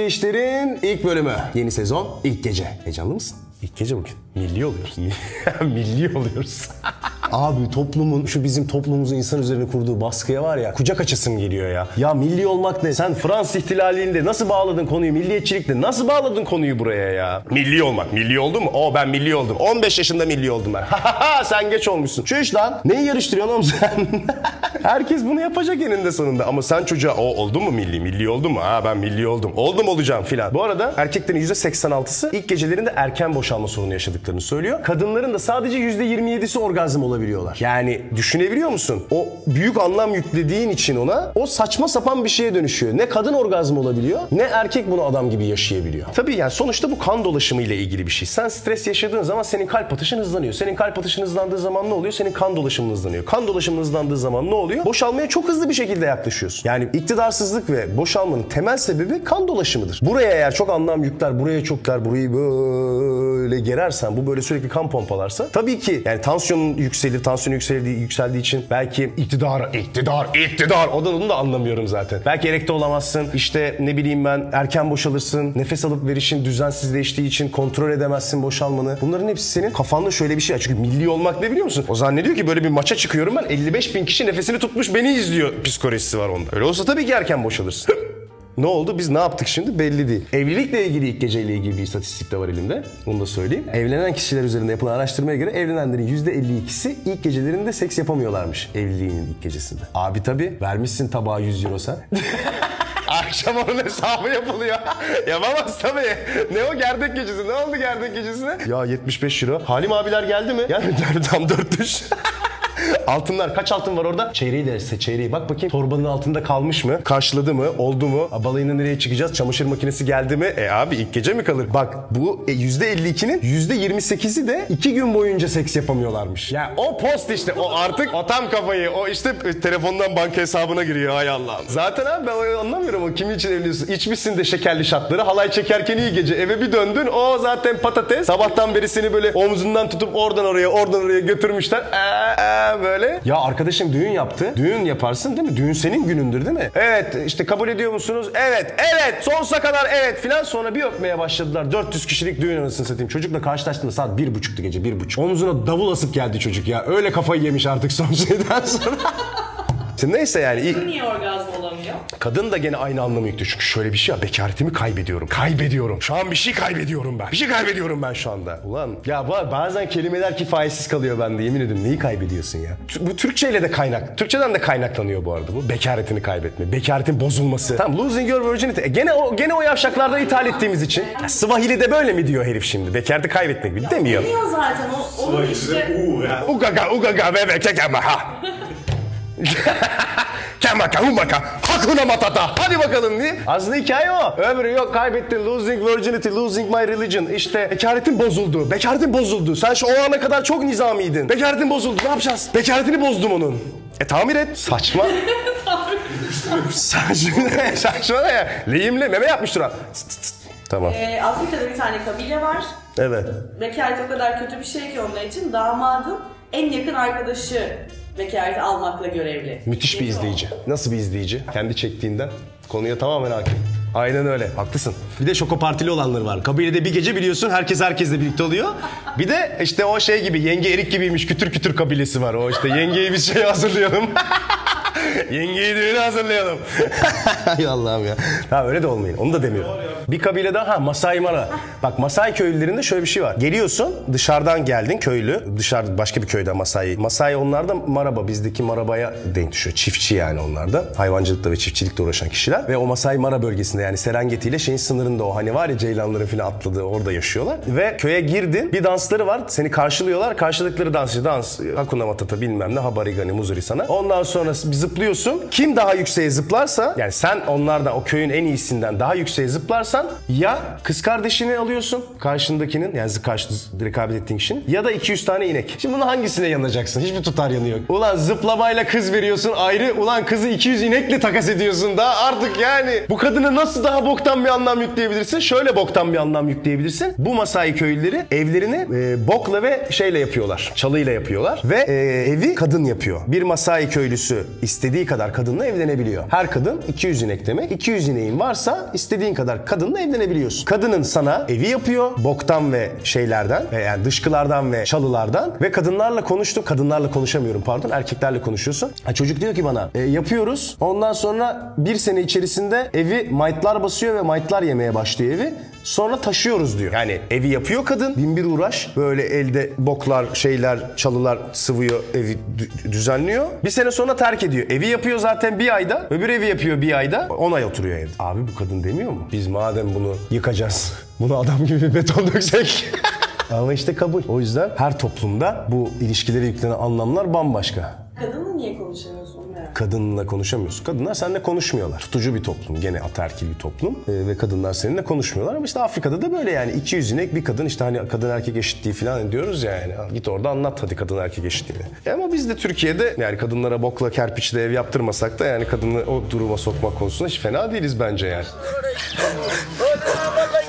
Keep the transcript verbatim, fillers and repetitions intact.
İşler'in ilk bölümü. Yeni sezon, ilk gece. Heyecanlı mısın? İlk gece bugün. Milli oluyoruz. Milli oluyoruz. Abi toplumun, şu bizim toplumumuzun insan üzerine kurduğu baskıya var ya, kucak açısım geliyor ya. Ya milli olmak ne? Sen Fransız ihtilaliyle nasıl bağladın konuyu? Milliyetçilikle nasıl bağladın konuyu buraya ya? Milli olmak. Milli oldun mu? Oo, ben milli oldum. on beş yaşında milli oldum ben. Sen geç olmuşsun. Şu iş lan. Neyi yarıştırıyorsun oğlum sen? Herkes bunu yapacak eninde sonunda. Ama sen çocuğa o oldu mu milli? Milli oldun mu? Ha, ben milli oldum. Oldum olacağım filan. Bu arada erkeklerin yüzde seksen altısı ilk gecelerinde erken boşalma sorunu yaşadıklarını söylüyor. Kadınların da sadece yüzde yirmi yedisi orgazm olabiliyorlar. Yani düşünebiliyor musun? O büyük anlam yüklediğin için ona o saçma sapan bir şeye dönüşüyor. Ne kadın orgazm olabiliyor, ne erkek bunu adam gibi yaşayabiliyor. Tabii yani sonuçta bu kan dolaşımı ile ilgili bir şey. Sen stres yaşadığın zaman senin kalp atışın hızlanıyor. Senin kalp atışın hızlandığı zaman ne oluyor? Senin kan dolaşımın hızlanıyor. Kan dolaşımın hızlandığı zaman ne oluyor? Boşalmaya çok hızlı bir şekilde yaklaşıyorsun. Yani iktidarsızlık ve boşalmanın temel sebebi kan dolaşımıdır. Buraya eğer çok anlam yükler, buraya çok yükler, burayı böyle gerersen, bu böyle sürekli kan pompalarsa tabii ki yani tansiyonun yükselir, tansiyon yükseldiği, yükseldiği için belki iktidar, iktidar, iktidar, o da onu da anlamıyorum zaten. Belki erekte olamazsın, işte ne bileyim ben, erken boşalırsın, nefes alıp verişin düzensizleştiği için kontrol edemezsin boşalmanı. Bunların hepsi senin kafanda şöyle bir şey var. Çünkü milli olmak ne biliyor musun? O zannediyor ki böyle bir maça çıkıyorum ben, elli beş bin kişi nefesini tutmuş beni izliyor psikolojisi var onda. Öyle olsa tabii ki erken boşalırsın. Ne oldu? Biz ne yaptık şimdi? Belli değil. Evlilikle ilgili ilk geceyle ilgili bir istatistik de var elimde. Onu da söyleyeyim. Evlenen kişiler üzerinde yapılan araştırmaya göre evlenenlerin yüzde elli ikisi ilk gecelerinde seks yapamıyorlarmış. Evliliğinin ilk gecesinde. Abi tabii vermişsin tabağa yüz euro sen. Akşam onun hesabı yapılıyor. Yapamaz tabii. Ne o gerdek gecesi? Ne oldu gerdek gecesine? Ya yetmiş beş euro. Halim abiler geldi mi? Gelmediler, tam dört düş. Altınlar, kaç altın var orada? Çeyreği de çeyreği. Bak bakayım torbanın altında kalmış mı? Karşıladı mı? Oldu mu? Balayına nereye çıkacağız? Çamaşır makinesi geldi mi? E abi ilk gece mi kalır? Bak bu e, yüzde elli ikinin yüzde yirmi sekizi de iki gün boyunca seks yapamıyorlarmış. Ya yani o post işte, o artık o tam kafayı, o işte e, telefondan banka hesabına giriyor, hay Allah'ım. Zaten abi ben anlamıyorum, o kimin için evliyorsun? İçmişsin de şekerli şatları, halay çekerken iyi gece, eve bir döndün, o zaten patates. Sabahtan beri seni böyle omzundan tutup oradan oraya, oradan oraya götürmüşler. Eee böyle. Ya arkadaşım düğün yaptı. Düğün yaparsın değil mi? Düğün senin günündür değil mi? Evet işte kabul ediyor musunuz? Evet, evet, sonsuza kadar evet filan. Sonra bir öpmeye başladılar. dört yüz kişilik düğün anasını satayım. Çocukla karşılaştığında saat bir buçuktu gece, bir buçuk. Omzuna davul asıp geldi çocuk ya. Öyle kafayı yemiş artık son şeyden sonra. Neyse yani. Kadın niye orgazm olamıyor? Kadın da gene aynı anlamı yüklüyor. Çünkü şöyle bir şey var. Bekaretimi kaybediyorum. Kaybediyorum. Şu an bir şey kaybediyorum ben. Bir şey kaybediyorum ben şu anda. Ulan ya bazen kelimeler kifayetsiz kalıyor bende. Yemin ederim, neyi kaybediyorsun ya? Bu Türkçeyle de kaynak. Türkçeden de kaynaklanıyor bu arada bu. Bekaretini kaybetme. Bekaretin bozulması. Tamam, losing your virginity. E, gene o gene o yavşaklardan ithal ettiğimiz için. Ya, Swahili'de böyle mi diyor herif şimdi? Bekareti kaybetmek mi? Demiyor. Demiyor zaten. O, onun işte... Ugaga ugaga ve ve kekemaha. Kemaka humaka hakuna matata, hadi bakalım diye. Aslında hikaye o. Öbürü yok, kaybettin, losing virginity, losing my religion. İşte bekaretin bozuldu. Bekaretin bozuldu. Sen şu o ana kadar çok nizamiydin. Bekaretin bozuldu. Ne yapacağız? Bekaretini bozdum onun. E tamir et. Saçma. Saçma. Saçma ne ya? Lehimle meme yapmıştır ha. Tamam. Ee, Afrika'da bir tane kabile var. Evet. Bekaret o kadar kötü bir şey ki onlar için, damadın en yakın arkadaşı vekaleti almakla görevli. Müthiş bir izleyici. Nasıl bir izleyici? Kendi çektiğinden konuya tamamen hakim. Aynen öyle. Haklısın. Bir de şoko partili olanları var. Kabilede bir gece biliyorsun herkes herkesle birlikte oluyor. Bir de işte o şey gibi, yenge erik gibiymiş, kütür kütür kabilesi var. O işte yengeyi bir şey hazırlayalım. Yengeyi düğüne hazırlayalım. Ay Allah'ım ya. Tamam, öyle de olmayın. Onu da demiyorum. Bir kabile daha, ha Masai Mara. Bak Masai köylülerinde şöyle bir şey var. Geliyorsun, dışarıdan geldin köylü. Dışarıda başka bir köyde Masai. Masai onlarda maraba, bizdeki marabaya denk düşüyor. Çiftçi yani onlar da. Hayvancılıkla ve çiftçilikle uğraşan kişiler. Ve o Masai Mara bölgesinde, yani Serengeti ile şeyin sınırında, o hani var ya ceylanların falan atladığı, orada yaşıyorlar. Ve köye girdin, bir dansları var. Seni karşılıyorlar. Karşılıkları dansçı dans. Hakuna Matata bilmem ne, Habarigani, Muzuri sana. Ondan sonra zıplıyorsun. Kim daha yükseğe zıplarsa, yani sen onlardan, o köyün en iyisinden daha yükseğe zıplarsan ya kız kardeşini alıyorsun karşındakinin, yani karşı rekabet ettiğin kişinin, ya da iki yüz tane inek. Şimdi bunu hangisine yanacaksın? Hiçbir tutar yanı yok. Ulan zıplamayla kız veriyorsun ayrı, ulan kızı iki yüz inekle takas ediyorsun daha artık yani. Bu kadına nasıl daha boktan bir anlam yükleyebilirsin? Şöyle boktan bir anlam yükleyebilirsin. Bu Masai köylüleri evlerini e, bokla ve şeyle yapıyorlar. Çalıyla yapıyorlar ve e, evi kadın yapıyor. Bir Masai köylüsü istediği istediği kadar kadınla evlenebiliyor. Her kadın iki yüz inek demek. iki yüz ineğin varsa istediğin kadar kadınla evlenebiliyorsun. Kadının sana evi yapıyor. Boktan ve şeylerden, yani dışkılardan ve çalılardan. Ve kadınlarla konuştum. Kadınlarla konuşamıyorum pardon. Erkeklerle konuşuyorsun. Ha, çocuk diyor ki bana e, yapıyoruz. Ondan sonra bir sene içerisinde evi maytlar basıyor ve maytlar yemeye başlıyor evi. Sonra taşıyoruz diyor. Yani evi yapıyor kadın. Bin bir uğraş. Böyle elde boklar, şeyler, çalılar sıvıyor, evi düzenliyor. Bir sene sonra terk ediyor. Evi yapıyor zaten bir ayda. Öbür evi yapıyor bir ayda. on ay oturuyor evde. Abi bu kadın demiyor mu? Biz madem bunu yıkacağız. Bunu adam gibi beton döksek. Ama işte kabul. O yüzden her toplumda bu ilişkilere yüklenen anlamlar bambaşka. Kadınla niye konuşamıyorsun merak? Kadınla konuşamıyorsun. Kadınlar seninle konuşmuyorlar. Tutucu bir toplum. Gene ataerkil bir toplum. Ee, ve kadınlar seninle konuşmuyorlar. Ama işte Afrika'da da böyle yani. iki yüz inek bir kadın, işte hani kadın erkek eşitliği falan diyoruz ya yani. Git orada anlat hadi kadın erkek eşitliğini. E ama biz de Türkiye'de yani kadınlara bokla kerpiçle ev yaptırmasak da yani kadını o duruma sokmak konusunda hiç fena değiliz bence yani.